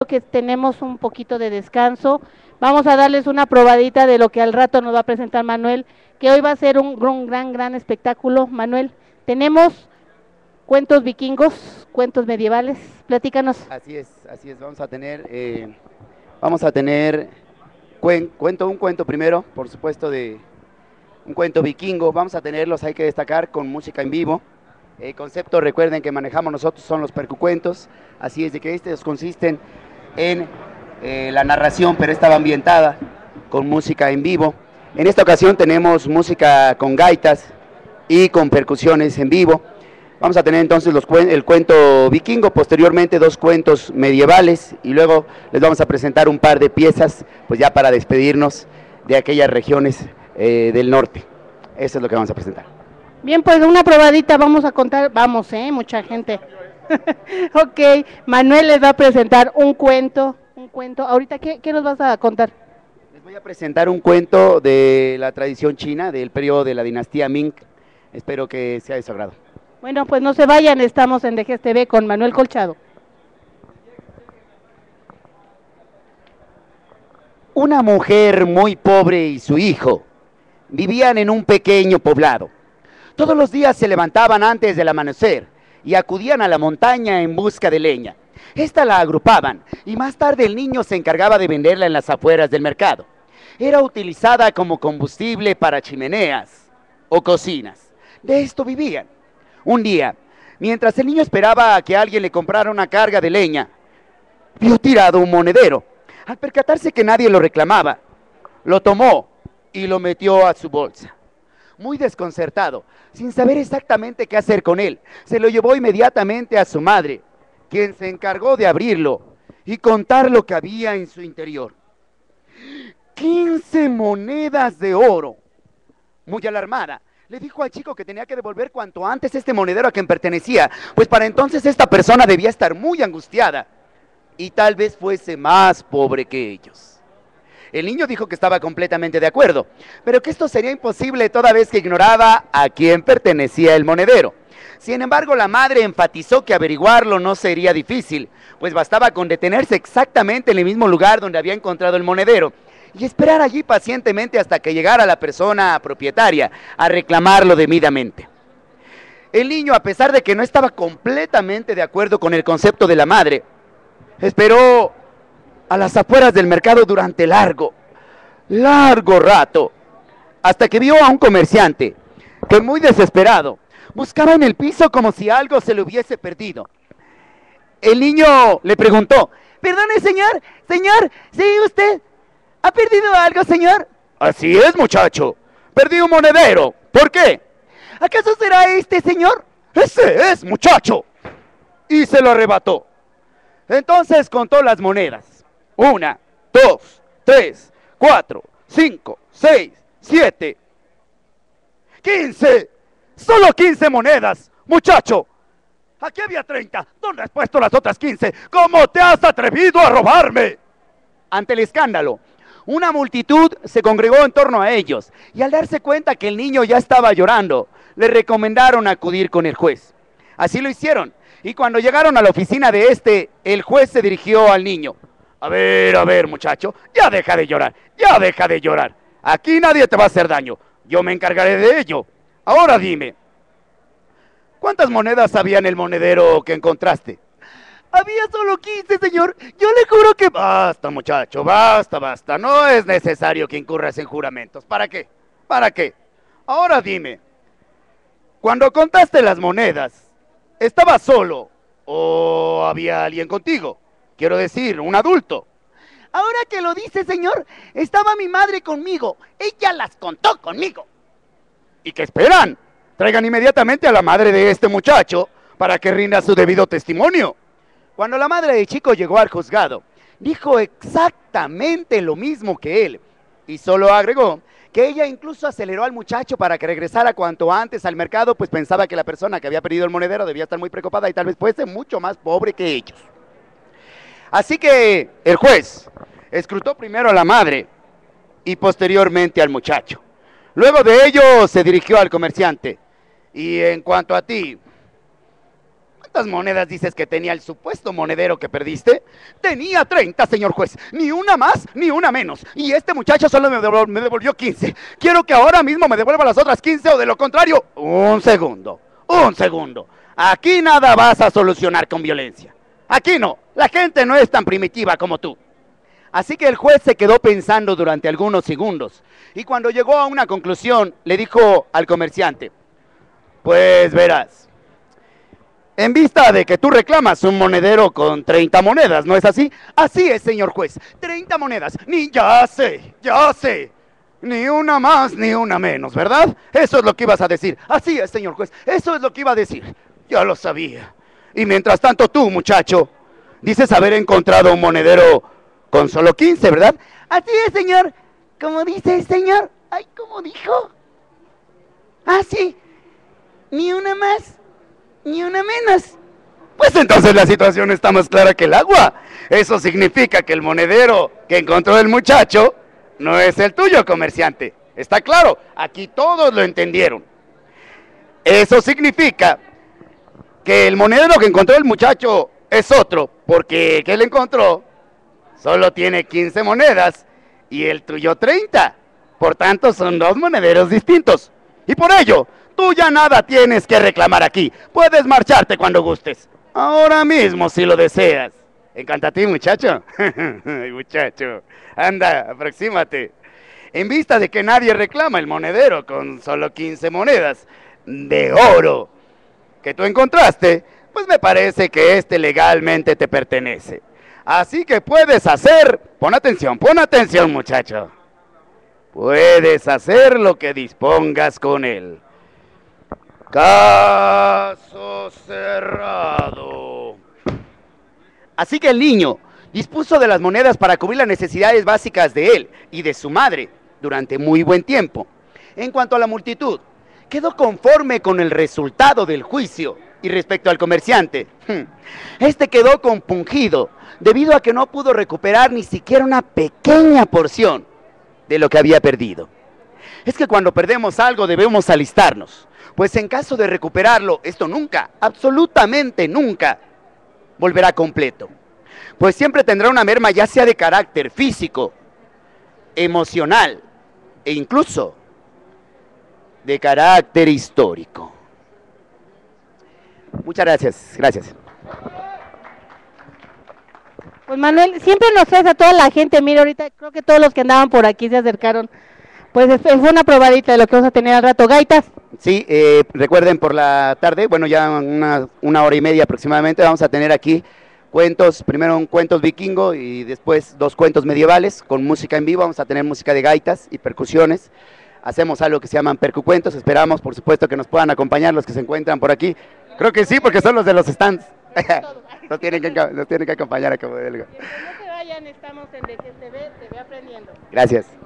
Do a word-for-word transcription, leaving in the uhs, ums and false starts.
que tenemos un poquito de descanso. Vamos a darles una probadita de lo que al rato nos va a presentar Manuel, que hoy va a ser un gran, gran, gran espectáculo. Manuel, tenemos cuentos vikingos, cuentos medievales, platícanos. Así es, así es, vamos a tener, eh, vamos a tener cuen, cuento, un cuento primero, por supuesto, de un cuento vikingo. Vamos a tenerlos, hay que destacar, con música en vivo. El concepto, recuerden, que manejamos nosotros son los percucuentos, así es de que estos consisten en eh, la narración, pero esta va ambientada con música en vivo. En esta ocasión tenemos música con gaitas y con percusiones en vivo. Vamos a tener entonces los, el cuento vikingo, posteriormente dos cuentos medievales, y luego les vamos a presentar un par de piezas, pues ya para despedirnos de aquellas regiones eh, del norte. Eso es lo que vamos a presentar. Bien, pues una probadita vamos a contar, vamos, eh, mucha gente. Ok, Manuel les va a presentar un cuento, un cuento. Ahorita, ¿qué, qué nos vas a contar? Les voy a presentar un cuento de la tradición china, del periodo de la dinastía Ming. Espero que sea de su agrado. Bueno, pues no se vayan, estamos en D G S T V con Manuel Colchado. Una mujer muy pobre y su hijo vivían en un pequeño poblado. Todos los días se levantaban antes del amanecer y acudían a la montaña en busca de leña. Esta la agrupaban y más tarde el niño se encargaba de venderla en las afueras del mercado. Era utilizada como combustible para chimeneas o cocinas. De esto vivían. Un día, mientras el niño esperaba a que alguien le comprara una carga de leña, vio tirado un monedero. Al percatarse que nadie lo reclamaba, lo tomó y lo metió a su bolsa. Muy desconcertado, sin saber exactamente qué hacer con él, se lo llevó inmediatamente a su madre, quien se encargó de abrirlo y contar lo que había en su interior. quince monedas de oro. Muy alarmada, le dijo al chico que tenía que devolver cuanto antes este monedero a quien pertenecía, pues para entonces esta persona debía estar muy angustiada y tal vez fuese más pobre que ellos. El niño dijo que estaba completamente de acuerdo, pero que esto sería imposible toda vez que ignoraba a quién pertenecía el monedero. Sin embargo, la madre enfatizó que averiguarlo no sería difícil, pues bastaba con detenerse exactamente en el mismo lugar donde había encontrado el monedero y esperar allí pacientemente hasta que llegara la persona propietaria a reclamarlo debidamente. El niño, a pesar de que no estaba completamente de acuerdo con el concepto de la madre, esperó a las afueras del mercado durante largo, largo rato, hasta que vio a un comerciante que, muy desesperado, buscaba en el piso como si algo se le hubiese perdido. El niño le preguntó: «Perdone, señor, señor, ¿sí usted ha perdido algo, señor?» «Así es, muchacho, perdí un monedero. ¿Por qué?» «¿Acaso será este, señor?» «Ese es, muchacho». Y se lo arrebató. Entonces contó las monedas. Una, dos, tres, cuatro, cinco, seis, siete, quince. Solo quince monedas, muchacho. Aquí había treinta. ¿Dónde has puesto las otras quince? ¿Cómo te has atrevido a robarme? Ante el escándalo, una multitud se congregó en torno a ellos y al darse cuenta que el niño ya estaba llorando, le recomendaron acudir con el juez. Así lo hicieron, y cuando llegaron a la oficina de este, el juez se dirigió al niño. A ver, a ver, muchacho, ya deja de llorar, ya deja de llorar. Aquí nadie te va a hacer daño, yo me encargaré de ello. Ahora dime, ¿cuántas monedas había en el monedero que encontraste? Había solo quince, señor, yo le juro que... Basta, muchacho, basta, basta, no es necesario que incurras en juramentos. ¿Para qué? ¿Para qué? Ahora dime, cuando contaste las monedas, ¿estabas solo o había alguien contigo? Quiero decir, un adulto. Ahora que lo dice, señor, estaba mi madre conmigo. Ella las contó conmigo. ¿Y qué esperan? Traigan inmediatamente a la madre de este muchacho para que rinda su debido testimonio. Cuando la madre del chico llegó al juzgado, dijo exactamente lo mismo que él. Y solo agregó que ella incluso aceleró al muchacho para que regresara cuanto antes al mercado, pues pensaba que la persona que había perdido el monedero debía estar muy preocupada y tal vez fuese mucho más pobre que ellos. Así que el juez escrutó primero a la madre y posteriormente al muchacho. Luego de ello se dirigió al comerciante. Y en cuanto a ti, ¿Cuántas monedas dices que tenía el supuesto monedero que perdiste? Tenía treinta, señor juez. Ni una más, ni una menos. Y este muchacho solo me devolvió, me devolvió quince. Quiero que ahora mismo me devuelva las otras quince o de lo contrario... Un segundo, un segundo. Aquí nada vas a solucionar con violencia. Aquí no. La gente no es tan primitiva como tú. Así que el juez se quedó pensando durante algunos segundos. Y cuando llegó a una conclusión, le dijo al comerciante: pues verás. En vista de que tú reclamas un monedero con treinta monedas, ¿no es así? Así es, señor juez, treinta monedas, ni ya sé, ya sé, ni una más ni una menos, ¿verdad? Eso es lo que ibas a decir, así es, señor juez, eso es lo que iba a decir, ya lo sabía. Y mientras tanto tú, muchacho, dices haber encontrado un monedero con solo quince, ¿verdad? Así es, señor, como dice el señor, ay, ¿cómo dijo? Ah, sí, ni una más. Ni una menos. Pues entonces la situación está más clara que el agua. Eso significa que el monedero que encontró el muchacho no es el tuyo, comerciante. Está claro, aquí todos lo entendieron. Eso significa que el monedero que encontró el muchacho es otro, porque que él encontró solo tiene quince monedas y el tuyo treinta. Por tanto, son dos monederos distintos. Y por ello, tú ya nada tienes que reclamar aquí. Puedes marcharte cuando gustes. Ahora mismo, si lo deseas. ¿Encanta a ti, muchacho? Muchacho, anda, aproxímate. En vista de que nadie reclama el monedero con solo quince monedas de oro que tú encontraste, pues me parece que este legalmente te pertenece. Así que puedes hacer... Pon atención, pon atención, muchacho. Puedes hacer lo que dispongas con él. Caso cerrado. Así que el niño dispuso de las monedas para cubrir las necesidades básicas de él y de su madre durante muy buen tiempo. En cuanto a la multitud, quedó conforme con el resultado del juicio. Y respecto al comerciante, este quedó compungido debido a que no pudo recuperar ni siquiera una pequeña porción de lo que había perdido. Es que cuando perdemos algo debemos alistarnos, pues en caso de recuperarlo, esto nunca, absolutamente nunca, volverá completo. Pues siempre tendrá una merma, ya sea de carácter físico, emocional e incluso de carácter histórico. Muchas gracias, gracias. Pues Manuel, siempre nos traes a toda la gente. Mira, ahorita creo que todos los que andaban por aquí se acercaron. Pues fue una probadita de lo que vamos a tener al rato. Gaitas. Sí, eh, recuerden por la tarde, bueno, ya una, una hora y media aproximadamente, vamos a tener aquí cuentos, primero un cuentos vikingo y después dos cuentos medievales con música en vivo. Vamos a tener música de gaitas y percusiones. Hacemos algo que se llaman percucuentos. Esperamos, por supuesto, que nos puedan acompañar los que se encuentran por aquí. Creo que sí, porque son los de los stands. Nos tienen que, nos tienen que acompañar a como de algo. No se vayan, estamos en D G T V, T V Aprendiendo. Gracias.